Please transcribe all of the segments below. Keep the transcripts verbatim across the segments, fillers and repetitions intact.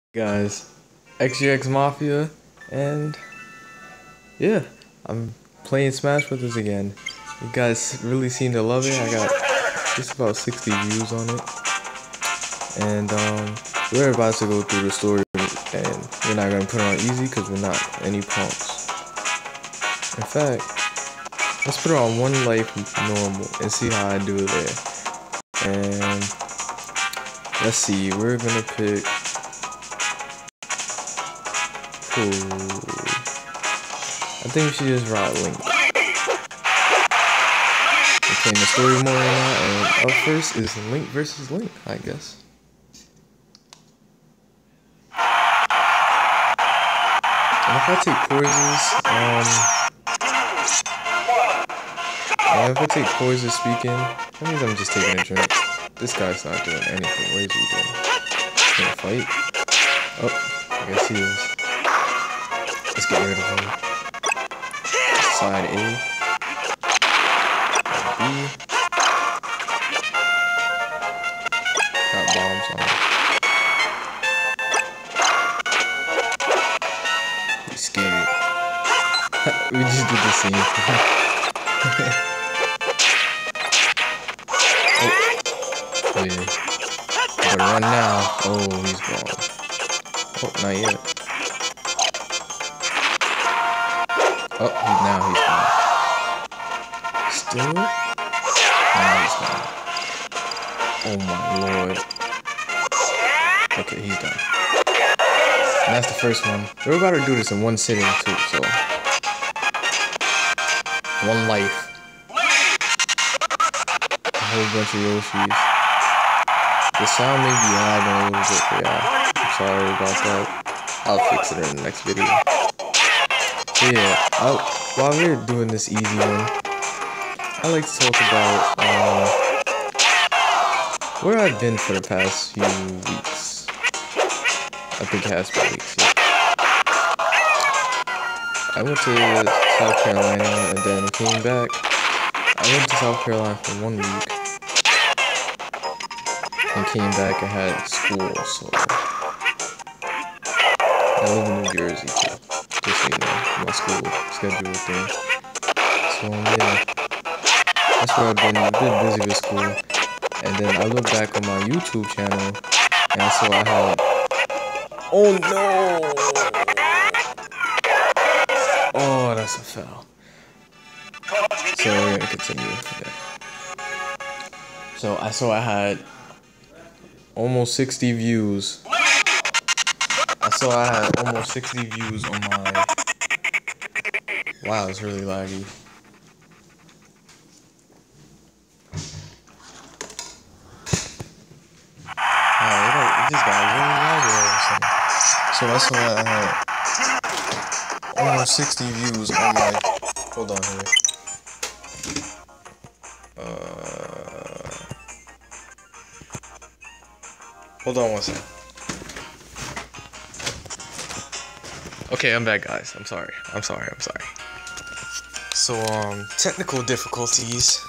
Guys, X G X Mafia, and yeah, I'm playing Smash with us again. You guys really seem to love it. I got just about sixty views on it, and um, we're about to go through the story, and we're not gonna put it on easy because we're not any punks. In fact, let's put it on one life normal and see how I do there. And let's see, we're gonna pick. Ooh. I think we should just rock Link. Okay, the story mode right now, and up first is Link versus Link, I guess. And if I take poisons, um, and if I take poison speaking, that means I'm just taking a drink. This guy's not doing anything. What is he doing? Can't fight? Oh, I guess he is. Let's get rid of him. Side A. B. Got bombs on him. He's scared. We just did the same thing. oh. oh yeah. Better run now. Oh, he's gone. Oh, not yet. Oh, he, now he's gone. Still? Now he's gone. Oh my lord. Okay, he's done. And that's the first one. We're about to do this in one sitting too, so. One life. A whole bunch of Yoshis. The sound may be lagging a little bit, but yeah. I'm sorry about that. I'll fix it in the next video. So yeah, I'll, while we're doing this easy one, I like to talk about uh, where I've been for the past few weeks. I think it has been weeks, yeah. I went to South Carolina and then came back. I went to South Carolina for one week and came back and had school, so I live in New Jersey too. Just so you know, my school schedule thing. So um, yeah, that's where I've been. I've been busy with school, and then I look back on my YouTube channel, and so I had. Oh no! Oh, that's a foul. So we're gonna continue. Yeah. So I saw I had almost sixty views. I saw I had almost sixty views on my. Wow, it's really laggy. Wow, this guy really laggy all of a sudden. So I saw I had almost sixty views on my. Hold on here. Uh, hold on one second. Okay, I'm back, guys. I'm sorry. I'm sorry. I'm sorry. So, um, technical difficulties.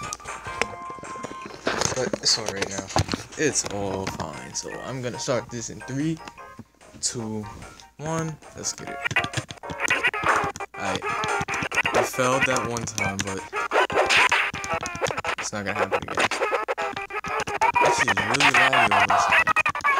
But it's alright now. It's all fine. So, I'm gonna start this in three, two, one. Let's get it. Alright. I failed that one time, but it's not gonna happen again. This is really loud on this side.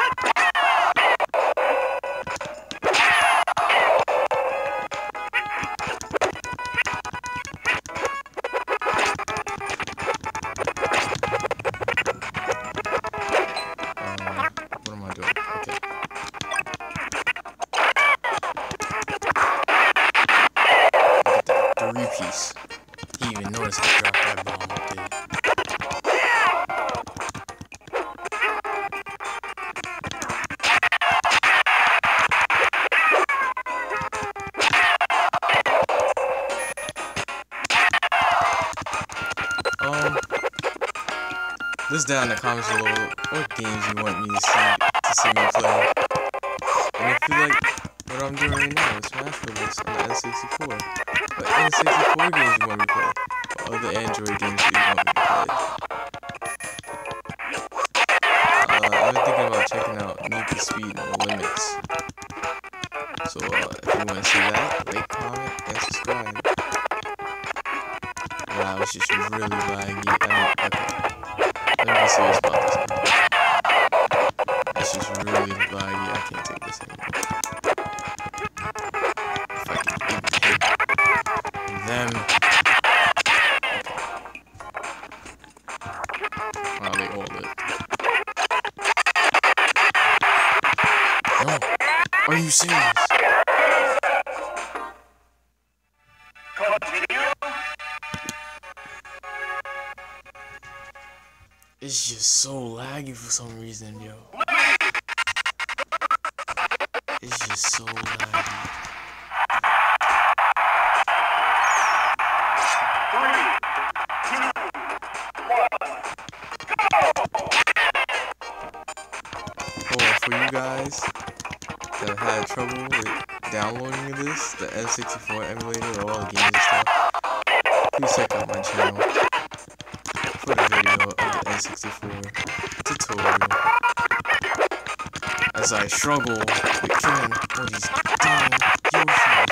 Piece. He even noticed I dropped that bomb up there. Um, list down in the comments below what games you want me to see to see me play. And if you like what I'm doing right now, Smash Brothers on the N sixty-four. But N sixty-four games you want me to play, or other Android games you want me to play. Uh, I've been thinking about checking out Need for Speed No Limits. So uh, if you want to see that, like, comment, and subscribe. Wow, it's just really laggy. I mean, okay. Let me be serious about this now. It's just really laggy. I can't take this anymore. If I can even hit them. Okay. Wow, they all live. No. Are you serious? It's just so laggy for some reason, yo. It's just so laggy. Oh, for you guys that had trouble with downloading this, the N sixty-four emulator, all the games and stuff, please check out my channel for the video of the N sixty-four tutorial. As I struggle with killing all these damn Yoshis.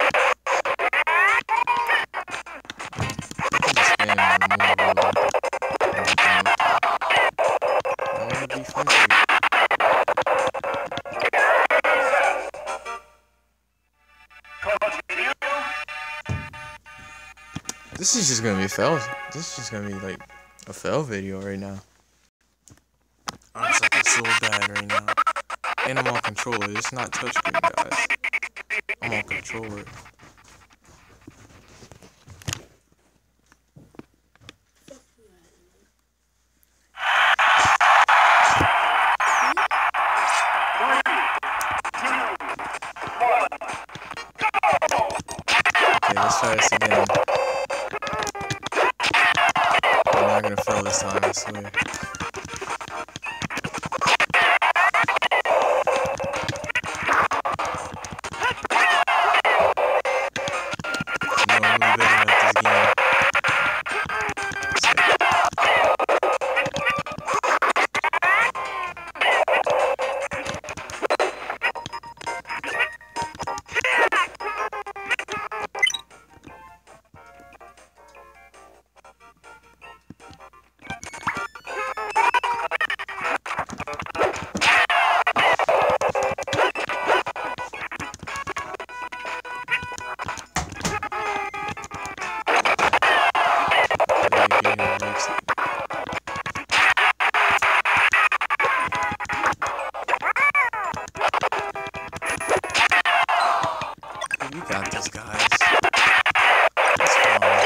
I can just spam on more really. I wanna be friendly. This is just gonna be a fail. This is just gonna be like a fail video right now. I'm sucking so bad right now. And I'm on controller. It's not touchscreen, guys. I'm on controller. Okay, let's try this again. I'm not gonna fail this time, I swear. You got this, guys. It's fine.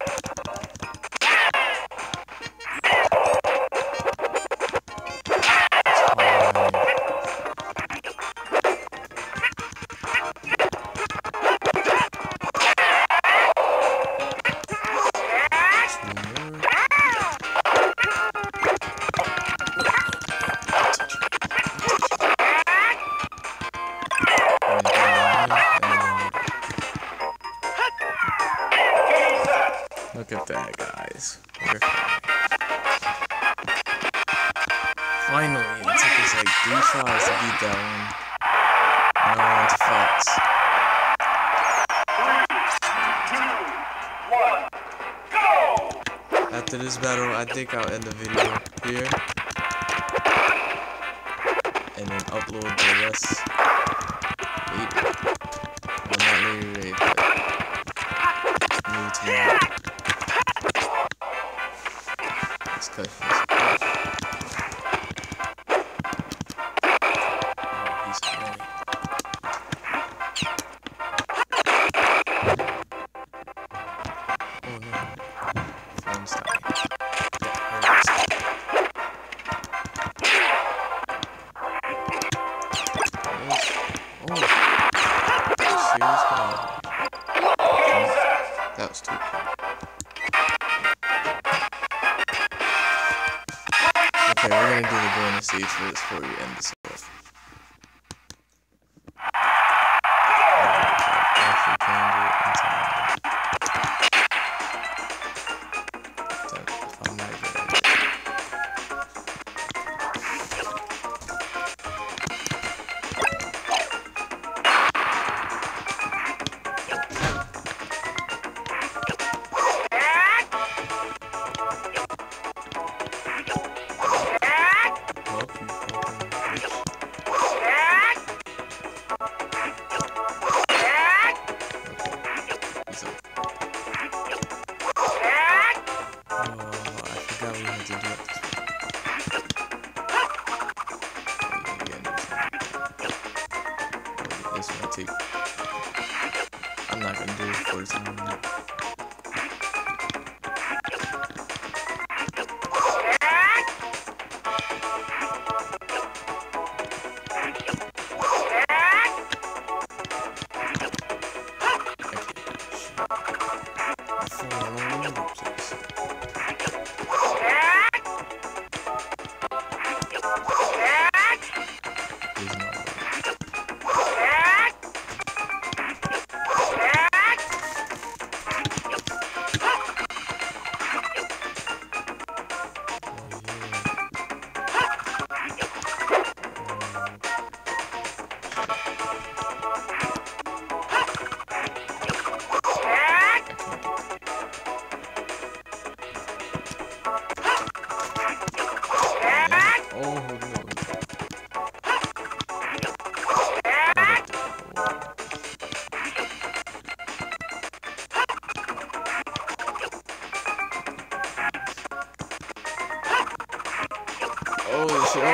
Look at that, guys. We're finally, it took us like three tries to beat that one. Now we're on to Fox. Three, two, one, go! After this battle, I think I'll end the video here. And then upload the rest later. Well, not later today, but maybe tomorrow. Let's cut this off. Oh, he's annoying. Oh no. Phone's dying. That hurts. Oh. Serious guy. That was too quick. Okay, we're gonna do the bonus stage for this before we end this off. Actually, can do it in time. If I'm not good at it. this might take. I'm not gonna do it for time. Oh shit.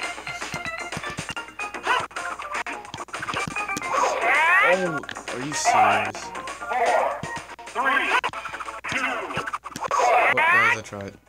Oh, are you serious? Four, three, two, What guys I tried?